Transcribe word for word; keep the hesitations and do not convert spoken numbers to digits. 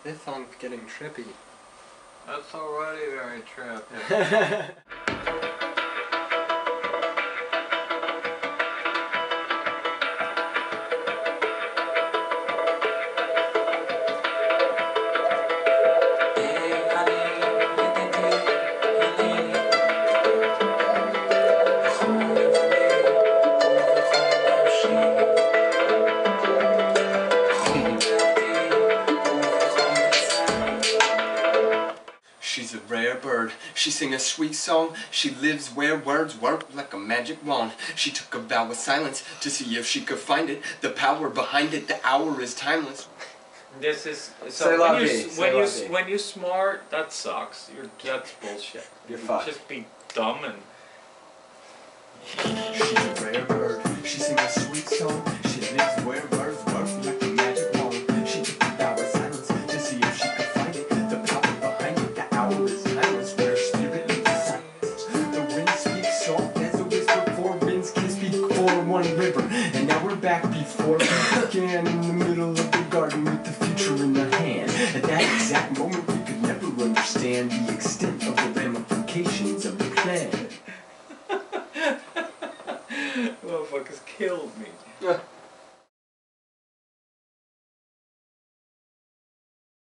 This song's getting trippy. That's already very trippy. She's a rare bird, she sing a sweet song, she lives where words work like a magic wand. She took a vow of silence to see if she could find it, the power behind it, the hour is timeless. This is so Say when la you vie, when say you la vie. when you smart, that sucks. You're that's bullshit. You're You fucked. Just be dumb and. She's a rare bird, she sing a sweet song, she lives where words work like a magic wand. She took a vow of silence to see if she could find it, the power behind it, the hour is timeless, where her spirit lives in silence. The wind speaks soft as a whisper, four winds can speak for one river. And now we're back before we began, in the middle of the garden with the future in our hand. At that exact moment we could never understand the extent of the ramifications of the plan. Motherfuckers killed me.